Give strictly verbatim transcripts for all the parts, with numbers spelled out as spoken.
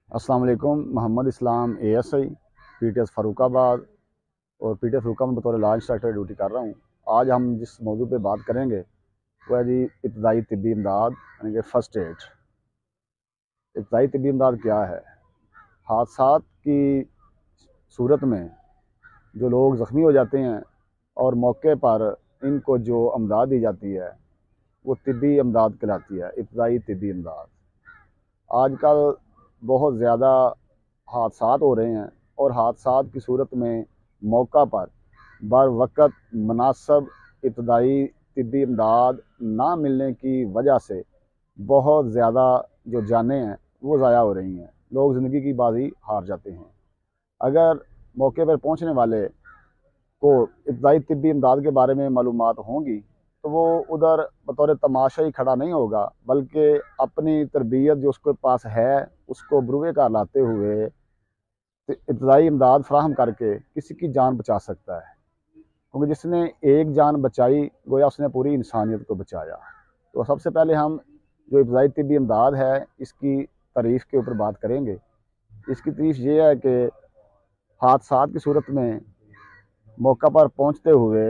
अस्सलाम वालेकुम। Mohammad Islam A S I P T S Farrukhabad और पी टी एस फ़ारुखाबाद में बतौर लॉ इंस्ट्रक्टर ड्यूटी कर रहा हूँ। आज हम जिस मौजू पे बात करेंगे वो है जी इब्तदाई तिब्बी इमदाद यानी कि फ़र्स्ट एड। इब्तदाई तिब्बी इमदाद क्या है? हादसात की सूरत में जो लोग ज़ख्मी हो जाते हैं और मौके पर इनको जो अमदाद दी जाती है वो तिब्बी अमदाद कहलाती है, इब्तदाई तिब्बी इमदाद। आजकल बहुत ज़्यादा हादसात हो रहे हैं और हादसात की सूरत में मौका पर बर वक़्त मुनासब इब्तदाई तिब्बी इमदाद ना मिलने की वजह से बहुत ज़्यादा जो जानें हैं वो ज़ाया हो रही हैं, लोग ज़िंदगी की बाजी हार जाते हैं। अगर मौके पर पहुंचने वाले को इब्तदाई तिब्बी इमदाद के बारे में मालूमात होंगी तो वो उधर बतौर तमाशा ही खड़ा नहीं होगा, बल्कि अपनी तरबियत जो उसके पास है उसको बरूए कार लाते हुए इब्तदाई इमदाद फराहम करके किसी की जान बचा सकता है, क्योंकि जिसने एक जान बचाई गोया उसने पूरी इंसानियत को बचाया। तो सबसे पहले हम जो इब्तदाई तिब्बी इमदाद है इसकी तारीफ़ के ऊपर बात करेंगे। इसकी तारीफ़ ये है कि हादसात की सूरत में मौका पर पहुंचते हुए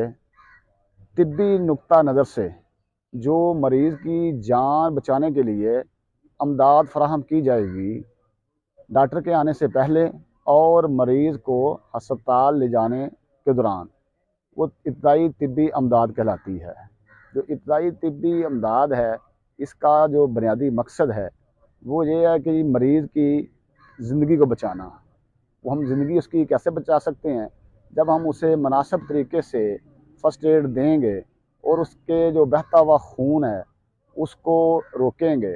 तिब्बी नुक्ता नज़र से जो मरीज़ की जान बचाने के लिए अमदाद फराहम की जाएगी, डॉक्टर के आने से पहले और मरीज़ को हस्पताल ले जाने के दौरान, वो इब्तदाई तिब्बी अमदाद कहलाती है। जो इब्तदाई तिब्बी अमदाद है इसका जो बुनियादी मकसद है वो ये है कि मरीज़ की ज़िंदगी को बचाना। वो हम ज़िंदगी उसकी कैसे बचा सकते हैं? जब हम उसे मुनासिब तरीके से फ़र्स्ट एड देंगे और उसके जो बहता हुआ खून है उसको रोकेंगे,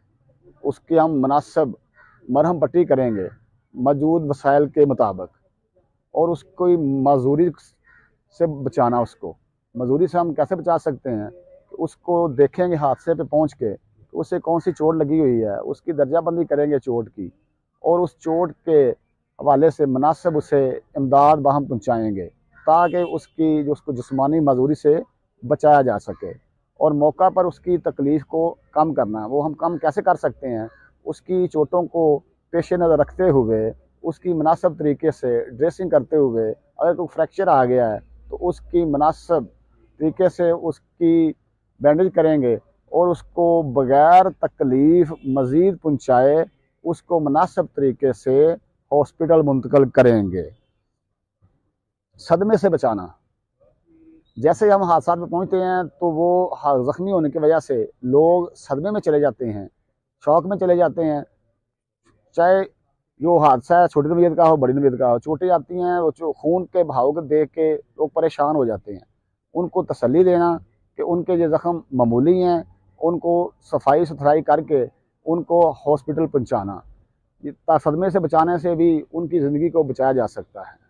उसकी हम मुनासिब मरहम पट्टी करेंगे मौजूद वसाइल के मुताबिक, और उसको माजूरी से बचाना। उसको माजूरी से हम कैसे बचा सकते हैं? उसको देखेंगे हादसे पे पहुंच के उसे कौन सी चोट लगी हुई है, उसकी दर्जाबंदी करेंगे चोट की, और उस चोट के हवाले से मुनासिब उसे इमदाद बाहम पहुँचाएँगे ताकि उसकी जो उसको जिस्मानी माजूरी से बचाया जा सके। और मौका पर उसकी तकलीफ़ को कम करना, वो हम कम कैसे कर सकते हैं? उसकी चोटों को पेश नज़र रखते हुए उसकी मुनासिब तरीके से ड्रेसिंग करते हुए, अगर कोई फ्रैक्चर आ गया है तो उसकी मुनासिब तरीके से उसकी बैंडेज करेंगे और उसको बग़ैर तकलीफ़ मज़ीद पहुँचाए उसको मुनासिब तरीके से हॉस्पिटल मुंतकिल करेंगे। सदमे से बचाना, जैसे हम हादसा में पहुंचते हैं तो वो ज़ख्मी होने की वजह से लोग सदमे में चले जाते हैं, शौक में चले जाते हैं। चाहे जो हादसा है छोटी नौयत का हो बड़ी नौयत का हो, चोटें आती हैं, वो जो खून के बहाव को देख के लोग परेशान हो जाते हैं। उनको तसल्ली देना कि उनके ये ज़ख्म मामूली हैं, उनको सफाई सुथराई करके उनको हॉस्पिटल पहुँचाना, सदमे से बचाने से भी उनकी ज़िंदगी को बचाया जा सकता है।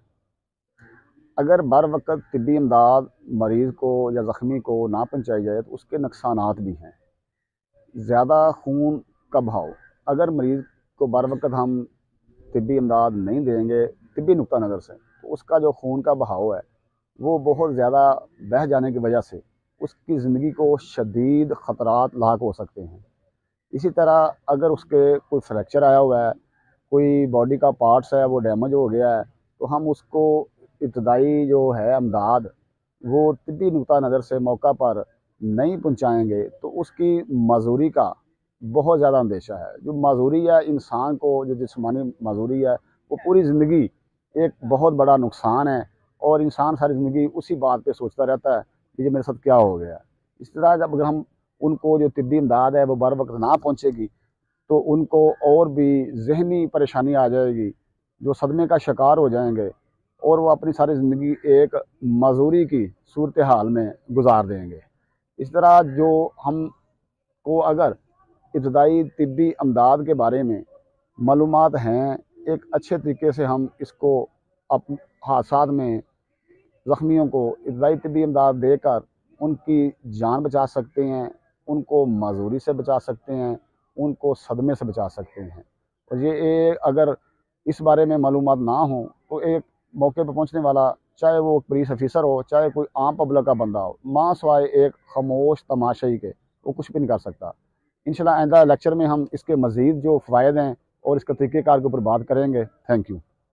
अगर बर वक़्त तिब्बी इमदाद मरीज़ को या ज़ख्मी को ना पहुँचाई जाए तो उसके नुकसानात भी हैं। ज़्यादा खून का बहाव, अगर मरीज़ को बर वक़्त हम तिब्बी इमदाद नहीं देंगे तिब्बी नुक्ता नज़र से, तो उसका जो खून का बहाव है वो बहुत ज़्यादा बह जाने की वजह से उसकी ज़िंदगी को शदीद ख़तरात लाक हो सकते हैं। इसी तरह अगर उसके कोई फ्रैक्चर आया हुआ है, कोई बॉडी का पार्ट्स है वो डैमेज हो गया है, तो हम उसको इब्तदाई जो है अमदाद वो तिब्बी नुक्ता नज़र से मौका पर नहीं पहुंचाएंगे तो उसकी माजूरी का बहुत ज़्यादा अंदेशा है। जो माजूरी है इंसान को, जो जिस्मानी माजूरी है, वो पूरी ज़िंदगी एक बहुत बड़ा नुकसान है और इंसान सारी ज़िंदगी उसी बात पे सोचता रहता है कि ये मेरे साथ क्या हो गया। इस तरह जब अगर हम उनको जो तिब्बी इमदाद है वो बर वक्त ना पहुँचेगी तो उनको और भी ज़हनी परेशानी आ जाएगी, जो सदमे का शिकार हो जाएंगे और वो अपनी सारी ज़िंदगी एक मजूरी की सूरत हाल में गुजार देंगे। इस तरह जो हम को अगर इब्तदाई तिब्बी अमदाद के बारे में मालूमात हैं, एक अच्छे तरीके से हम इसको अप हादसात में ज़ख्मियों को इब्तदाई तिब्बी इमदाद देकर उनकी जान बचा सकते हैं, उनको माजूरी से बचा सकते हैं, उनको सदमे से बचा सकते हैं। और ये एक अगर इस बारे में मालूमात ना हो तो एक मौके पर पहुंचने वाला, चाहे वो पुलिस ऑफिसर हो चाहे कोई आम पब्लिक का बंदा हो, माँ सवाए एक खामोश तमाशाई के वो कुछ भी नहीं कर सकता। इंशाल्लाह आइंदा लेक्चर में हम इसके मज़ीद जो फ़वायद हैं और इसका तरीक़ेकार के ऊपर बात करेंगे। Thank you.